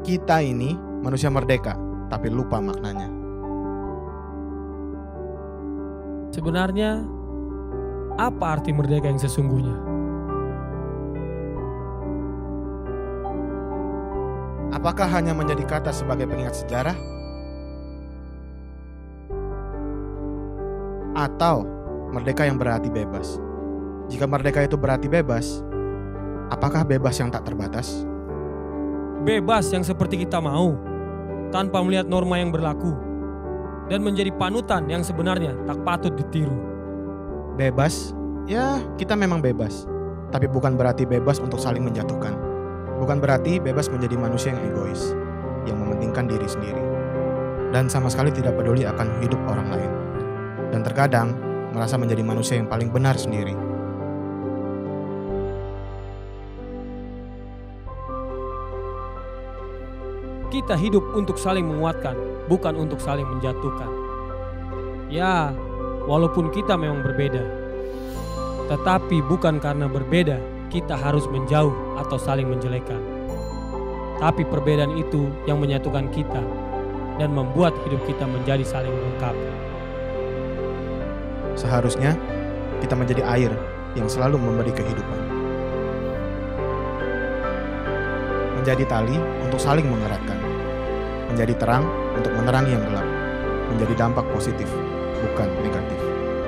Kita ini manusia merdeka, tapi lupa maknanya. Sebenarnya, apa arti merdeka yang sesungguhnya? Apakah hanya menjadi kata sebagai pengingat sejarah? Atau merdeka yang berarti bebas? Jika merdeka itu berarti bebas, apakah bebas yang tak terbatas? Bebas yang seperti kita mau, tanpa melihat norma yang berlaku, dan menjadi panutan yang sebenarnya tak patut ditiru. Bebas? Ya, kita memang bebas. Tapi bukan berarti bebas untuk saling menjatuhkan. Bukan berarti bebas menjadi manusia yang egois, yang mementingkan diri sendiri, dan sama sekali tidak peduli akan hidup orang lain. Dan terkadang merasa menjadi manusia yang paling benar sendiri. Kita hidup untuk saling menguatkan, bukan untuk saling menjatuhkan. Ya, walaupun kita memang berbeda, tetapi bukan karena berbeda kita harus menjauh atau saling menjelekan. Tapi perbedaan itu yang menyatukan kita dan membuat hidup kita menjadi saling melengkapi. Seharusnya kita menjadi air yang selalu memberi kehidupan. Menjadi tali untuk saling mengeratkan. Menjadi terang untuk menerangi yang gelap. Menjadi dampak positif, bukan negatif.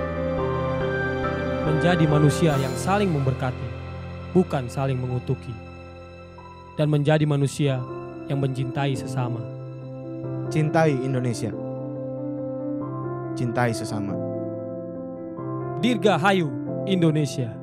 Menjadi manusia yang saling memberkati, bukan saling mengutuki. Dan menjadi manusia yang mencintai sesama. Cintai Indonesia. Cintai sesama. Dirgahayu Indonesia.